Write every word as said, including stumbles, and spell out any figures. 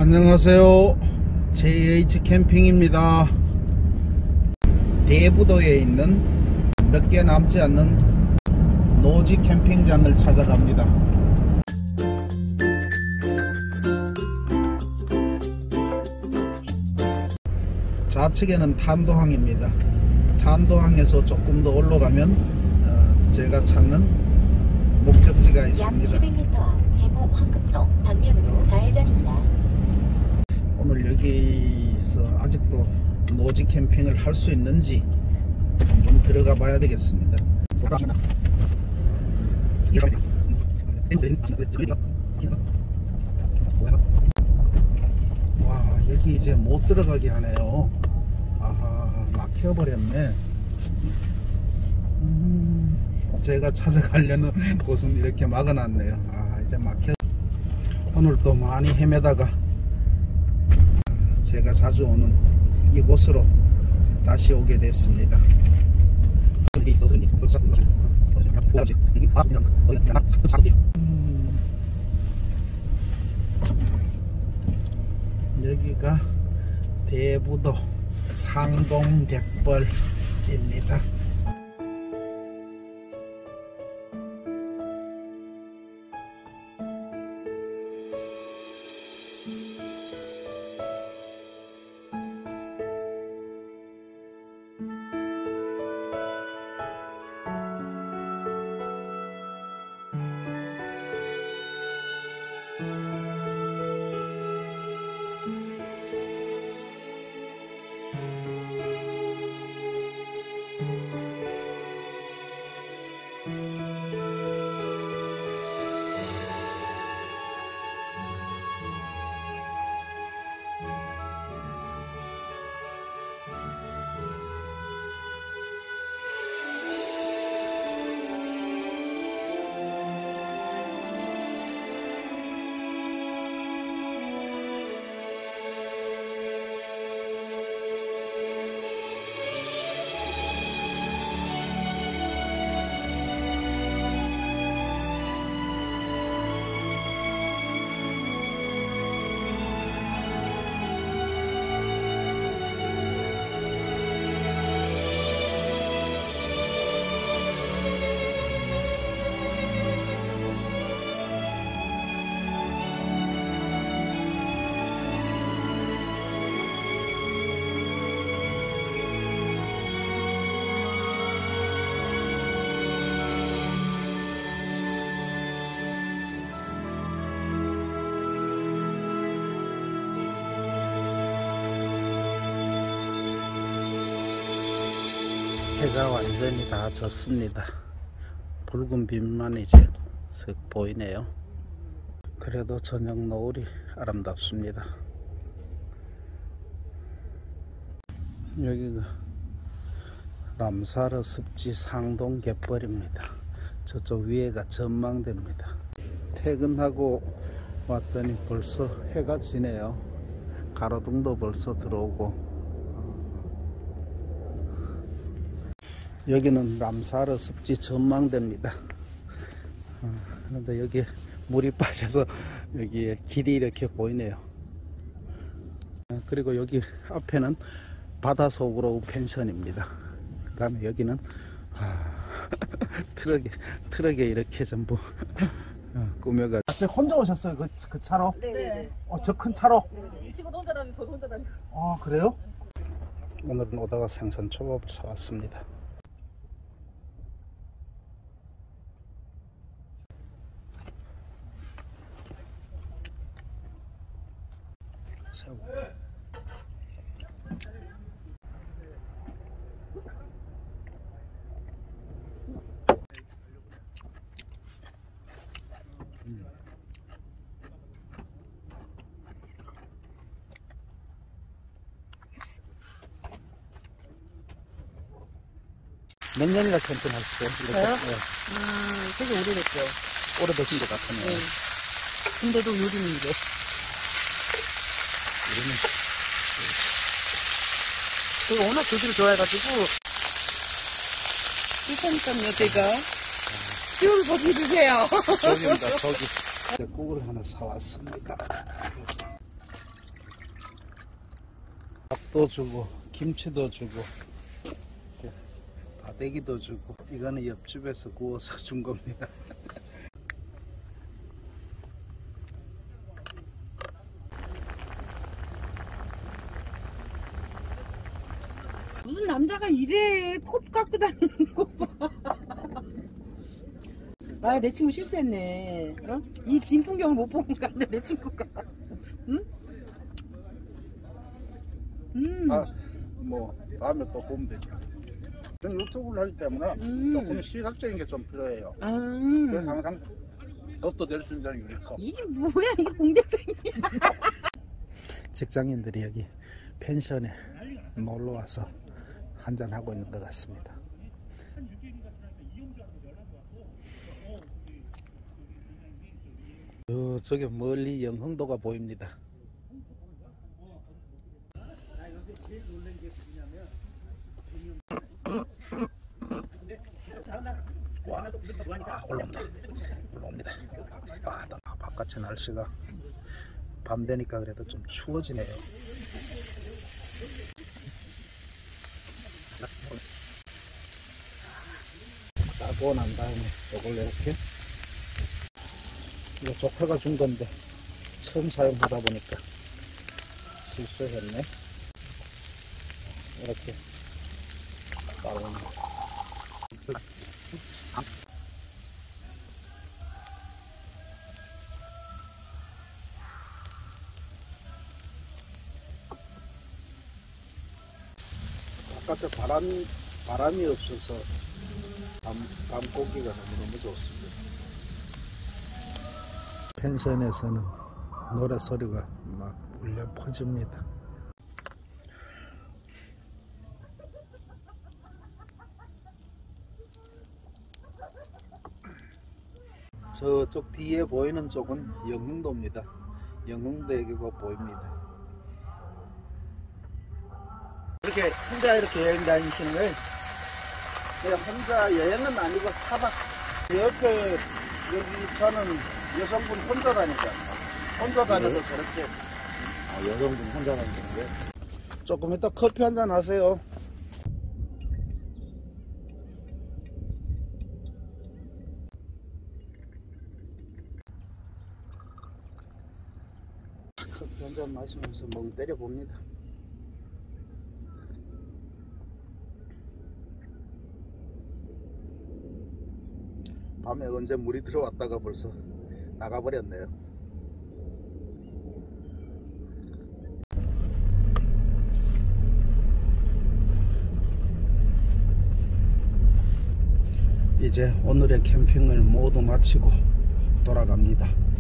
안녕하세요. 제이에이치 캠핑입니다. 대부도에 있는 몇 개 남지 않는 노지 캠핑장을 찾아갑니다. 좌측에는 탄도항입니다. 탄도항에서 조금 더 올라가면 어, 제가 찾는 목적지가 있습니다. 약 칠백 미터 앞 대구 황금로 방면으로 좌회전입니다. 오늘 여기서 아직도 노지 캠핑을 할 수 있는지 한번 들어가 봐야 되겠습니다. 와, 여기 이제 못 들어가게 하네요. 아하, 막혀버렸네. 음, 제가 찾아가려는 곳은 이렇게 막아놨네요. 아, 이제 막혀. 오늘 또 많이 헤매다가 제가 자주 오는 이곳으로 다시 오게 됐습니다. 음, 여기가 대부도 상동갯벌입니다. 해가 완전히 다 졌습니다. 붉은 빛만 이제 슥 보이네요. 그래도 저녁 노을이 아름답습니다. 여기가 람사르 습지 상동 갯벌입니다. 저쪽 위에가 전망대입니다. 퇴근하고 왔더니 벌써 해가 지네요. 가로등도 벌써 들어오고. 여기는 람사르 습지 전망대입니다. 어, 그런데 여기 물이 빠져서 여기에 길이 이렇게 보이네요. 어, 그리고 여기 앞에는 바다속으로 펜션입니다. 그 다음에 여기는 아, 트럭에 트럭에 이렇게 전부 어, 꾸며가. 아, 혼자 오셨어요? 그, 그 차로? 네. 어, 저 큰 차로? 네. 친구도 혼자 다니고 저도 혼자 다니고. 아, 그래요? 오늘은 오다가 생선 초밥을 사왔습니다. 새우. 음. 몇 년이나 캠핑하셨어요? 저요? 네. 음, 되게 오래됐죠. 오래되신 것 같으네요. 네. 근데도 요즘인데. 우리는 제가 워낙 조기를 좋아해가지고. 일단요, 제가. 쭉 거기 주세요. 저기입니다, 저기. 국을 하나 사왔습니다. 밥도 주고 김치도 주고 바대기도 주고. 이거는 옆집에서 구워서 준 겁니다. 무슨 남자가 이래 컵 갖고 다니는 거 봐. 아, 내 친구 실수했네. 어? 이 진풍경을 못 보고 갔는데 내 친구가. 응? 음. 아, 뭐 다음에 또 보면 되죠. 저는 유튜브를 하기 때문에 음. 조금 시각적인 게 좀 필요해요. 아. 그래서 항상 덧도 될 수 있는 유리컵. 이게 뭐야, 이게 공대생이야. 직장인들이 여기 펜션에 놀러 와서 한잔 하고 있는 것 같습니다. 어, 저기 멀리 영흥도가 보입니다. 와, 아, 올라옵니다. 올라옵니다. 아, 바깥의 날씨가 밤 되니까 그래도 좀 추워지네요. 따고 난 다음에 이걸 이렇게, 이거 조카가 준 건데 처음 사용하다 보니까 실수했네. 이렇게 따고 바깥에 바람, 바람이 없어서 밤, 밤 고기가 너무너무 좋습니다. 펜션에서는 노래 소리가 막 울려 퍼집니다. 저쪽 뒤에 보이는 쪽은 영흥도입니다. 영흥대교가 보입니다. 이렇게 혼자 이렇게 여행 다니시는 거예요? 그냥 혼자 여행은 아니고 차박. 옆에 여기 저는 여성분 혼자 다니잖아요. 혼자 다녀도 저렇게. 아, 여성분 혼자 다니는데? 조금 이따 커피 한잔 하세요. 커피 한잔 마시면서 멍 때려 봅니다. 밤에 언제 물이 들어왔다가 벌써 나가버렸네요. 이제 오늘의 캠핑을 모두 마치고 돌아갑니다.